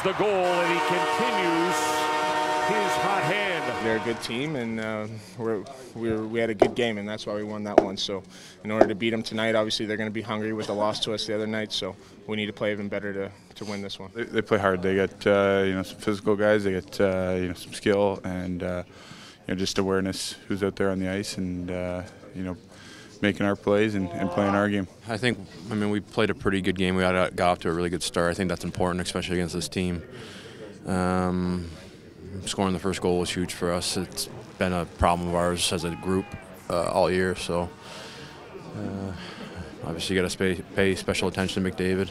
the goal, and he continues his hot hand. They're a good team, and we had a good game, and that's why we won that one. So in order to beat them tonight, obviously they're going to be hungry with the loss to us the other night, so we need to play even better to win this one. They play hard. They got some physical guys. They got some skill and just awareness who's out there on the ice, and making our plays and playing our game. I mean, we played a pretty good game. We got off to a really good start. I think that's important, especially against this team. Scoring the first goal was huge for us. It's been a problem of ours as a group all year. So obviously, you got to pay special attention to McDavid.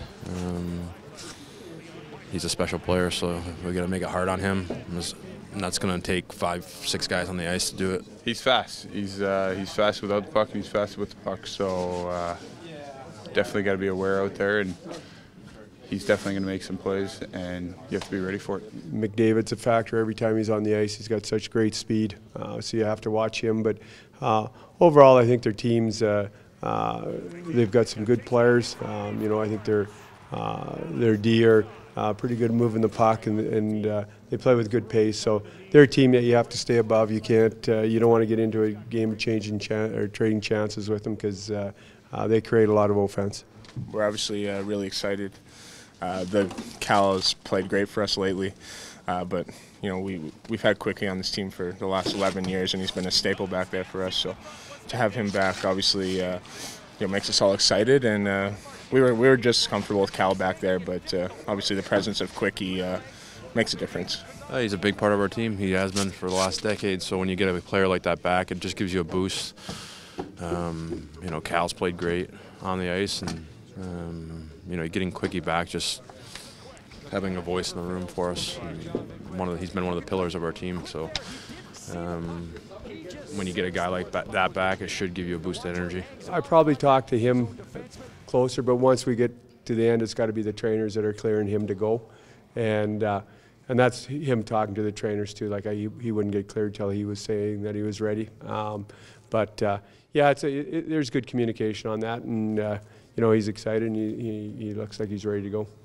He's a special player, so we got to make it hard on him. And that's going to take 5-6 guys on the ice to do it. He's fast. He's fast without the puck, and he's fast with the puck. So definitely got to be aware out there, and he's definitely going to make some plays, and you have to be ready for it. McDavid's a factor every time he's on the ice. He's got such great speed, so you have to watch him. But overall, I think their teams, they've got some good players. I think their D are pretty good moving the puck, and they play with good pace. So they're a team that you have to stay above. You can't, you don't want to get into a game of trading chances with them, because they create a lot of offense. We're obviously really excited. The Cal has played great for us lately, but we've had Quickie on this team for the last 11 years, and he's been a staple back there for us. So to have him back, obviously, makes us all excited, and we were just comfortable with Cal back there, but obviously the presence of Quickie makes a difference. He's a big part of our team. He has been for the last decade. So when you get a player like that back, it just gives you a boost. Cal's played great on the ice, and getting Quickie back, just having a voice in the room for us. He's been one of the pillars of our team. So when you get a guy like that back, it should give you a boost of energy. I probably talk to him closer, but once we get to the end, it's got to be the trainers that are clearing him to go, and that's him talking to the trainers too. Like he wouldn't get cleared till he was saying that he was ready. There's good communication on that, and he's excited, and he looks like he's ready to go.